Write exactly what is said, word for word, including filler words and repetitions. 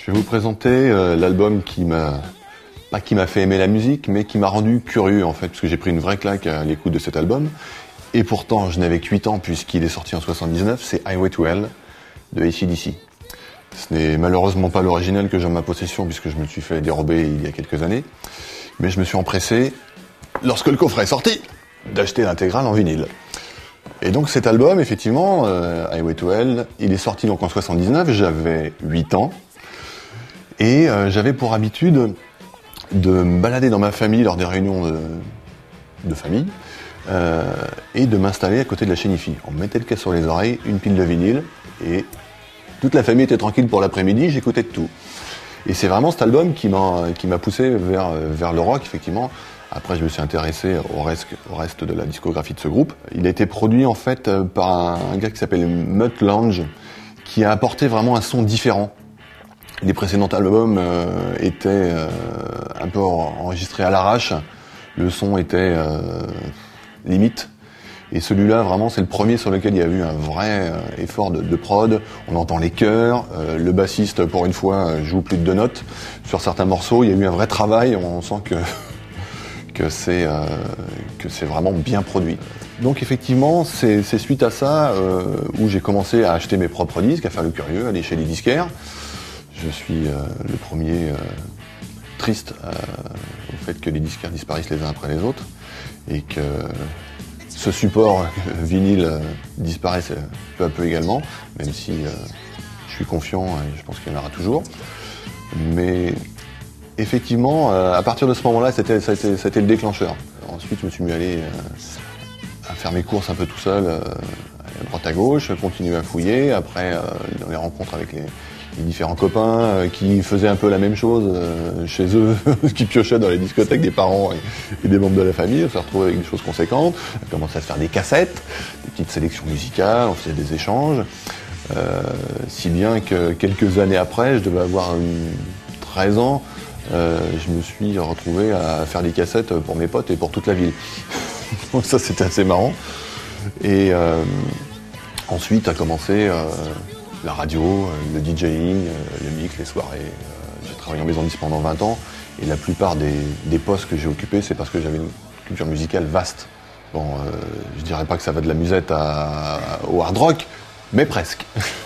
Je vais vous présenter euh, l'album qui m'a, pas qui m'a fait aimer la musique, mais qui m'a rendu curieux en fait, parce que j'ai pris une vraie claque à l'écoute de cet album. Et pourtant, je n'avais que huit ans puisqu'il est sorti en soixante-dix-neuf, c'est Highway to Hell de A C D C. Ce n'est malheureusement pas l'original que j'ai en ma possession puisque je me suis fait dérober il y a quelques années. Mais je me suis empressé, lorsque le coffret est sorti, d'acheter l'intégrale en vinyle. Et donc cet album, effectivement, euh, Highway to Hell, il est sorti donc en soixante-dix-neuf, j'avais huit ans. Et euh, j'avais pour habitude de me balader dans ma famille lors des réunions de, de famille euh, et de m'installer à côté de la chaîne I-Fi. On me mettait le casque sur les oreilles, une pile de vinyle et toute la famille était tranquille pour l'après-midi, j'écoutais de tout. Et c'est vraiment cet album qui m'a qui m'a poussé vers, vers le rock, effectivement. Après, je me suis intéressé au reste, au reste de la discographie de ce groupe. Il a été produit en fait par un, un gars qui s'appelle Mutt Lange, qui a apporté vraiment un son différent. Les précédents albums euh, étaient euh, un peu enregistrés à l'arrache, le son était euh, limite. Et celui-là, vraiment, c'est le premier sur lequel il y a eu un vrai euh, effort de, de prod. On entend les chœurs, euh, le bassiste, pour une fois, joue plus de deux notes. Sur certains morceaux, il y a eu un vrai travail, on sent que, que c'est euh, que c'est vraiment bien produit. Donc effectivement, c'est suite à ça euh, où j'ai commencé à acheter mes propres disques, à faire le curieux, à aller chez les disquaires. Je suis euh, le premier euh, triste euh, au fait que les disquaires disparaissent les uns après les autres et que ce support euh, vinyle euh, disparaisse euh, peu à peu également, même si euh, je suis confiant et je pense qu'il y en aura toujours. Mais effectivement, euh, à partir de ce moment-là, c'était ça a été, ça a été le déclencheur. Ensuite, je me suis mis à aller euh, à faire mes courses un peu tout seul, euh, à droite à gauche, continuer à fouiller. Après, euh, dans les rencontres avec les les différents copains euh, qui faisaient un peu la même chose euh, chez eux, qui piochaient dans les discothèques des parents et, et des membres de la famille. On s'est retrouvés avec des choses conséquentes. On a commencé à se faire des cassettes, des petites sélections musicales, on faisait des échanges. Euh, si bien que quelques années après, je devais avoir une, treize ans, euh, je me suis retrouvé à faire des cassettes pour mes potes et pour toute la ville. Donc ça, c'était assez marrant. Et euh, ensuite a commencé euh, la radio, le DJing, le mix, les soirées. J'ai travaillé en maison de disques pendant vingt ans et la plupart des, des postes que j'ai occupés, c'est parce que j'avais une culture musicale vaste. Bon, euh, je dirais pas que ça va de la musette à, au hard rock, mais presque.